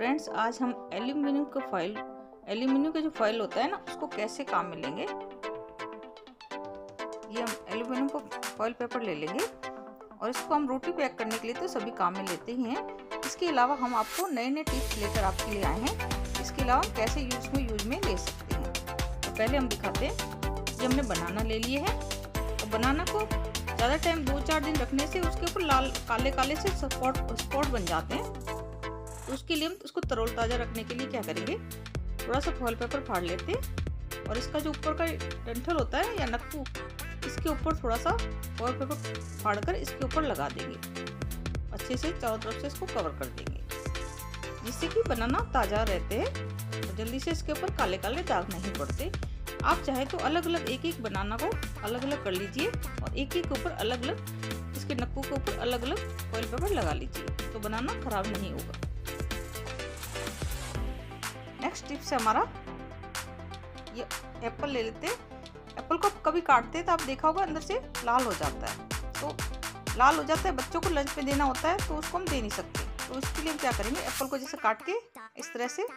Friends, आज हम aluminium का जो फॉइल होता है ना, उसको कैसे काम में लेंगे। ये हम एल्यूमिनियम को फॉइल पेपर ले लेंगे और इसको हम रोटी पैक करने के लिए तो सभी काम में लेते ही हैं। इसके अलावा हम आपको नए नए टिप्स लेकर आपके लिए आए हैं। इसके अलावा हम कैसे यूज में ले सकते हैं। तो पहले हम दिखाते हैं। ये हमने बनाना ले लिए हैं और बनाना को ज़्यादा टाइम 2-4 दिन रखने से उसके ऊपर लाल काले काले से स्पॉट बन जाते हैं। तो उसके लिए हम उसको तरोताज़ा रखने के लिए क्या करेंगे, थोड़ा सा फॉइल पेपर फाड़ लेते हैं और इसका जो ऊपर का डंठल होता है या नक्कू, इसके ऊपर थोड़ा सा फॉइल पेपर फाड़कर इसके ऊपर लगा देंगे। अच्छे से चारों तरफ से इसको कवर कर देंगे, जिससे कि बनाना ताज़ा रहते हैं और जल्दी से इसके ऊपर काले काले दाग नहीं पड़ते। आप चाहे तो अलग अलग एक बनाना को अलग अलग कर लीजिए और एक ऊपर अलग अलग इसके नक्कू के ऊपर अलग अलग फॉइल पेपर लगा लीजिए, तो बनाना खराब नहीं होगा। नेक्स्ट टिप्स है हमारा, ये एप्पल ले लेते हैं। एप्पल को कभी काटते हैं तो आप देखा होगा अंदर से लाल हो जाता है, तो लाल हो जाता है, बच्चों को लंच में देना होता है तो उसको हम दे नहीं सकते। तो इसके लिए हम क्या करेंगे, एप्पल को जैसे काट के इस तरह से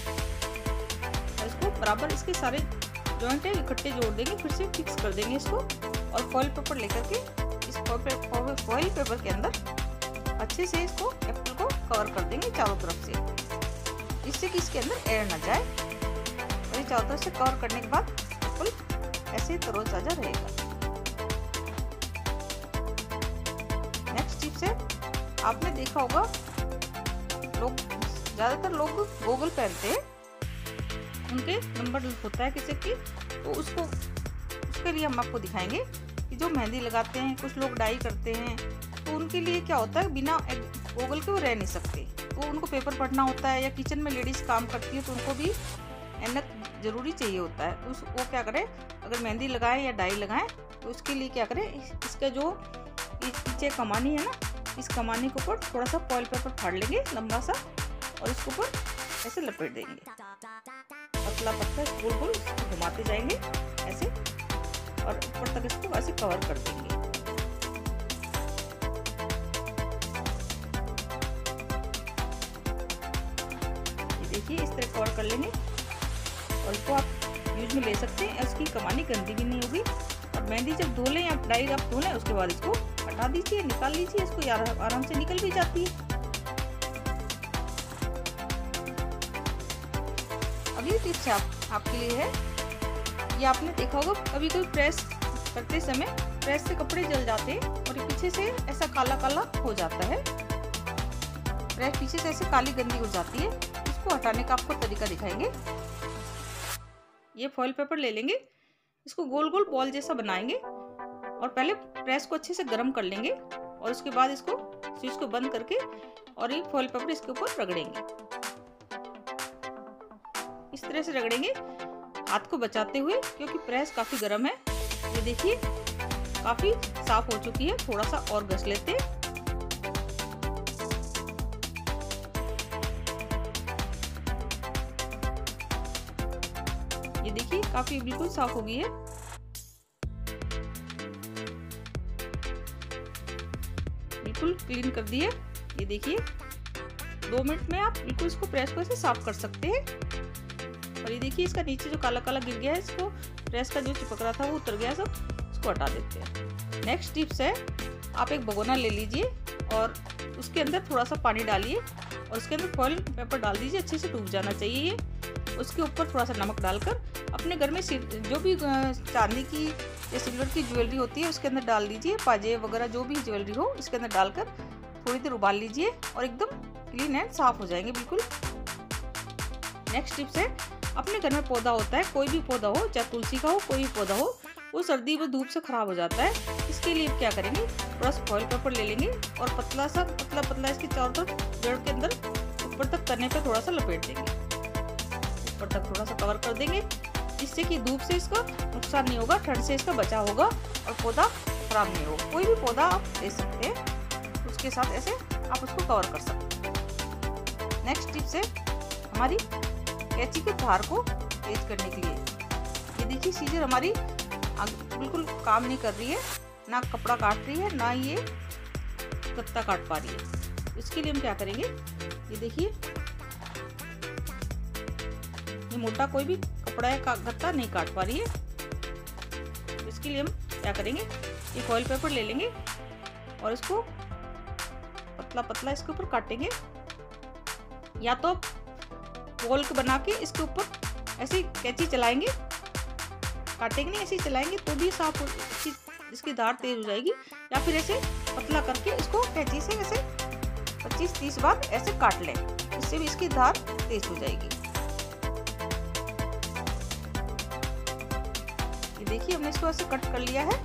इसको बराबर इसके सारे जॉइंट है इकट्ठे जोड़ देंगे, फिर से फिक्स कर देंगे इसको और फॉइल पेपर लेकर के इस फॉइल पेपर के अंदर अच्छे से इसको एप्पल को कवर कर देंगे चारों तरफ से, जिससे कि इसके अंदर एयर ना जाए। और ये चारों तरफ से कवर करने के बाद एप्पल ऐसे तरोताजा रहेगा। नेक्स्ट टिप्स है, आपने देखा होगा ज़्यादातर लोग गॉगल पहनते हैं, उनके नंबर होता है किसी की, तो उसके लिए हम आपको दिखाएंगे कि जो मेहंदी लगाते हैं, कुछ लोग डाई करते हैं, तो उनके लिए क्या होता है, बिना गॉगल के वो रह नहीं सकते। तो उनको पेपर पढ़ना होता है या किचन में लेडीज़ काम करती है तो उनको भी ऐनक ज़रूरी चाहिए होता है। तो वो क्या करें, अगर मेहंदी लगाएं या डाई लगाएं तो उसके लिए क्या करें, इसका जो पीछे कमानी है ना, इस कमानी के ऊपर थोड़ा सा फॉइल पेपर फाड़ लेंगे लंबा सा और इसके ऊपर ऐसे लपेट देंगे, पतला पतला गोल गोल घुमाते जाएंगे ऐसे और ऊपर तक इसको ऐसे कवर कर देंगे। ये देखिए, इस तरह कवर कर लेंगे और इसको आप यूज में ले सकते हैं। इसकी कमानी गंदी भी नहीं होगी और मेहंदी जब धो लें या डाई आप धो लें उसके बाद इसको हटा दीजिए, निकाल लीजिए, इसको आराम से निकल भी जाती है। अगली टिप्स आपके लिए है, ये आपने देखा होगा कभी कोई प्रेस करते समय प्रेस से कपड़े जल जाते हैं और ये पीछे से ऐसा काला काला हो जाता है, प्रेस पीछे से ऐसे काली गंदी हो जाती है। इसको हटाने का आपको तरीका दिखाएंगे। ये फॉइल पेपर ले लेंगे, इसको गोल गोल बॉल जैसा बनाएंगे और पहले प्रेस को अच्छे से गर्म कर लेंगे और उसके बाद इसको स्विच को बंद करके और ये फॉइल पेपर इसके ऊपर रगड़ेंगे। इस तरह से रगड़ेंगे हाथ को बचाते हुए, क्योंकि प्रेस काफी गर्म है। ये देखिए काफी साफ हो चुकी है, थोड़ा सा और घस लेते हैं। ये देखिए काफी बिल्कुल साफ हो गई है। बिल्कुल क्लीन कर दी है। ये देखिए 2 मिनट में आप बिल्कुल इसको प्रेस को ऐसे साफ कर सकते हैं। और ये देखिए इसका नीचे जो काला काला गिर गया है, इसको प्रेस का जो चिपक रहा था वो उतर गया सब, इसको हटा देते हैं। नेक्स्ट टिप्स है, आप एक भगोना ले लीजिए और उसके अंदर थोड़ा सा पानी डालिए और उसके अंदर फॉइल पेपर डाल दीजिए, अच्छे से डूब जाना चाहिए ये। उसके ऊपर थोड़ा सा नमक डालकर अपने घर में जो भी चांदी की या सिल्वर की ज्वेलरी होती है उसके अंदर डाल दीजिए, पाजे वगैरह जो भी ज्वेलरी हो इसके अंदर डालकर थोड़ी देर उबाल लीजिए और एकदम क्लीन एंड साफ हो जाएंगे बिल्कुल। नेक्स्ट टिप्स है, अपने घर में पौधा होता है, कोई भी पौधा हो, चाहे तुलसी का हो, कोई भी पौधा हो, वो सर्दी में धूप से खराब हो जाता है। इसके लिए क्या करेंगे, थोड़ा सा फॉइल पेपर ले लेंगे और पतला इसके चारों तरफ जड़ के अंदर ऊपर तक तने पे थोड़ा सा लपेट देंगे, ऊपर तक थोड़ा सा कवर कर देंगे, जिससे कि धूप से इसका नुकसान नहीं होगा, ठंड से इसका बचाव होगा और पौधा खराब नहीं होगा। कोई भी पौधा आप ले सकते हैं, उसके साथ ऐसे आप उसको कवर कर सकते हैं। नेक्स्ट टिप्स है हमारी कैंची के धार को तेज करने के लिए। ये देखिए सीजर हमारी बिल्कुल काम नहीं कर रही है, ना कपड़ा काट रही है, ना ये गत्ता काट पा रही है। इसके लिए हम क्या करेंगे, ये देखिए ये मोटा कोई भी कपड़ा या गत्ता नहीं काट पा रही है। इसके लिए हम क्या करेंगे, ये फॉइल पेपर ले लेंगे और इसको पतला पतला इसके ऊपर काटेंगे। या तो बॉल को बना के इसके ऊपर ऐसे कैंची चलाएंगे, काटेंगे नहीं, ऐसे ही चलाएंगे तो भी साफ इसकी धार तेज हो जाएगी। या फिर ऐसे पतला करके इसको कैंची से ऐसे 25-30 बार ऐसे काट लें, इससे भी इसकी धार तेज हो जाएगी। ये देखिए हमने इसको ऐसे कट कर लिया है।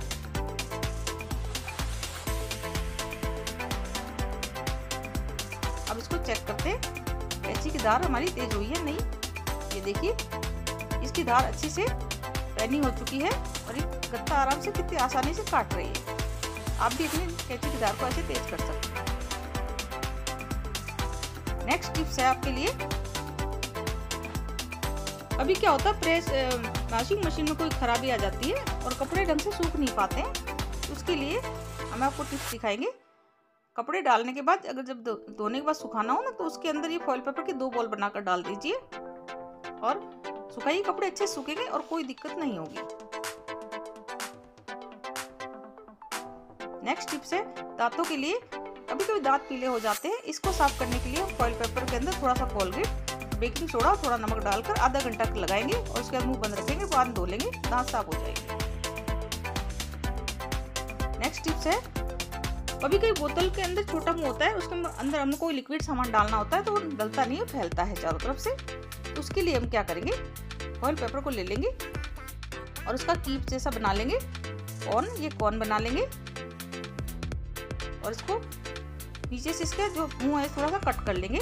अब इसको चेक करते हैं कैंची की धार हमारी तेज हुई है नहीं। ये देखिए इसकी धार अच्छी से पैनिंग हो चुकी है और ये गत्ता आराम से कितनी आसानी से काट रही है। आप भी अपनी कैंची की धार को ऐसे तेज कर सकते हैं। नेक्स्ट टिप्स है आपके लिए, अभी क्या होता है प्रेस वॉशिंग मशीन में कोई खराबी आ जाती है और कपड़े ढंग से सूख नहीं पाते हैं। तो उसके लिए हम आपको टिप्स दिखाएंगे। कपड़े डालने के बाद अगर जब धोने के बाद सुखाना हो ना, तो उसके अंदर ये फॉइल पेपर के 2 बॉल बनाकर डाल दीजिए और सुखाइए। कपड़े अच्छे सूखेंगे और कोई दिक्कत नहीं होगी। नेक्स्ट टिप्स है दांतों के लिए। कभी कभी दांत पीले हो जाते हैं, इसको साफ करने के लिए हम फॉइल पेपर के अंदर थोड़ा सा कोलगेट, बेकिंग सोडा और थोड़ा नमक डालकर आधा घंटा तक लगाएंगे और उसके बाद मुंह बंद रखेंगे, बाद धो लेंगे, दांत साफ हो जाएंगे। नेक्स्ट टिप्स है, कभी कभी बोतल के अंदर छोटा मुंह होता है, उसके अंदर हमको कोई लिक्विड सामान डालना होता है तो वो डलता नहीं है, फैलता है चारों तरफ से। तो उसके लिए हम क्या करेंगे, फॉइल पेपर को ले लेंगे और उसका कीप जैसा बना लेंगे, ये कॉर्न बना लेंगे और इसको नीचे से इसका जो मुंह है थोड़ा सा कट कर लेंगे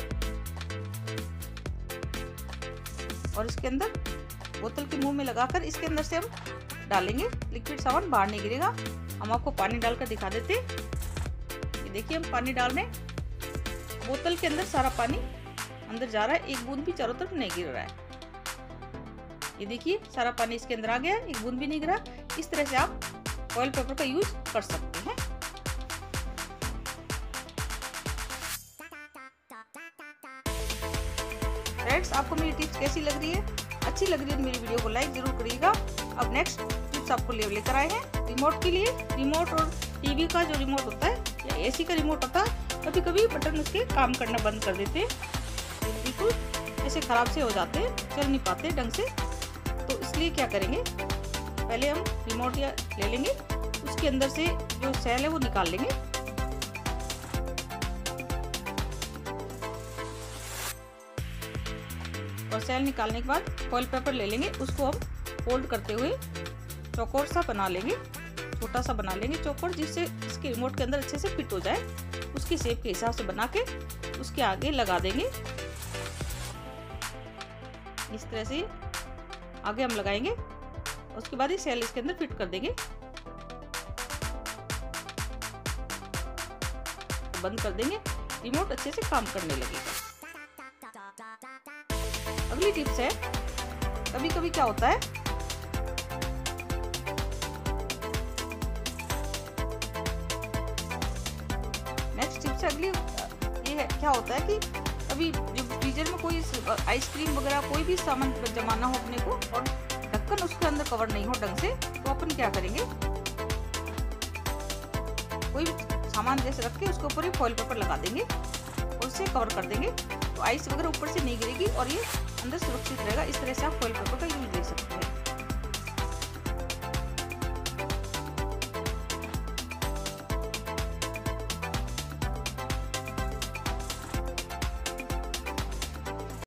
और इसके अंदर बोतल के मुंह में लगाकर इसके अंदर से हम डालेंगे। लिक्विड सामान बाहर नहीं गिरेगा। हम आपको पानी डालकर दिखा देते। ये देखिए हम पानी डाल रहे हैं, बोतल के अंदर सारा पानी अंदर जा रहा है, एक बूंद भी चारों तरफ नहीं गिर रहा है। ये देखिए सारा पानी इसके अंदर आ गया, एक बूंद भी नहीं गिरा। इस तरह से आप फॉइल पेपर का यूज कर सकते हैं। फ्रेंड्स, आपको मेरी टिप्स कैसी लग रही है? अच्छी लग रही है तो मेरी वीडियो को लाइक जरूर करिएगा। अब नेक्स्ट टिप्स आपको लेकर आए हैं रिमोट के लिए। रिमोट और टीवी का जो रिमोट होता है या एसी का रिमोट होता है, कभी कभी बटन उसके काम करना बंद कर देते हैं, बिल्कुल ऐसे खराब से हो जाते हैं, चल नहीं पाते ढंग से। तो इसलिए क्या करेंगे, पहले हम रिमोट या ले लेंगे, उसके अंदर से जो सेल है वो निकाल लेंगे और सेल निकालने के बाद फॉइल पेपर ले लेंगे, उसको हम फोल्ड करते हुए चौकोर सा बना लेंगे, छोटा सा बना लेंगे चौकोर, जिससे इसके रिमोट के अंदर अच्छे से फिट हो जाए। उसकी शेप के हिसाब से बना के उसके आगे लगा देंगे। इस तरह से आगे हम लगाएंगे, उसके बाद ये सेल इसके अंदर फिट कर देंगे, तो बंद कर देंगे, रिमोट अच्छे से काम करने लगेगा। अगली टिप्स है, कभी कभी क्या होता है, नेक्स्ट टिप्स है अगली, ये है क्या होता है कि अभी जो फ्रीजर में कोई आइसक्रीम वगैरह कोई भी सामान जमाना हो अपने को और ढक्कन उसके अंदर कवर नहीं हो ढंग से, तो अपन क्या करेंगे, कोई सामान जैसे रख के उसके ऊपर ही फॉइल पेपर लगा देंगे और उसे कवर कर देंगे, तो आइस वगैरह ऊपर से नहीं गिरेगी और ये अंदर सुरक्षित रहेगा। इस तरह से आप फॉइल पेपर का यूज